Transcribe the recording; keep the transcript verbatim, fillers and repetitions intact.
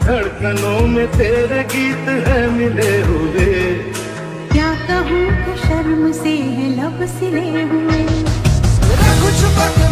धड़कनों में तेरे गीत है मिले हुए। क्या कहूँ कि शर्म से है लब सिले हुए। रख छुपा के